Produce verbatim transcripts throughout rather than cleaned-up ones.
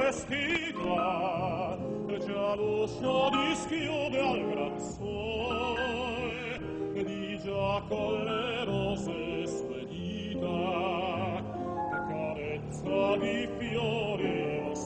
vestita, già l'uscio dischiude al gran sole, di già con le rose sue dita, carezza di fiori lo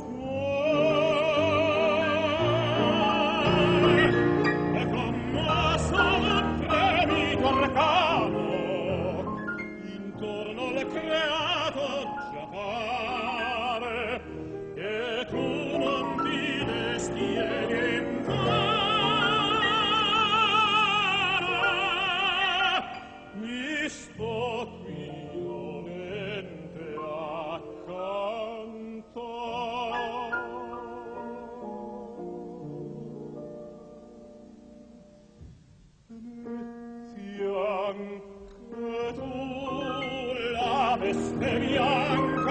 suoi, e commosso d'un tremito arcano, intorno al creato già pare, che tu non ti destieni invano. Mi sto qui dolente accanto. Metti anche tu la veste bianca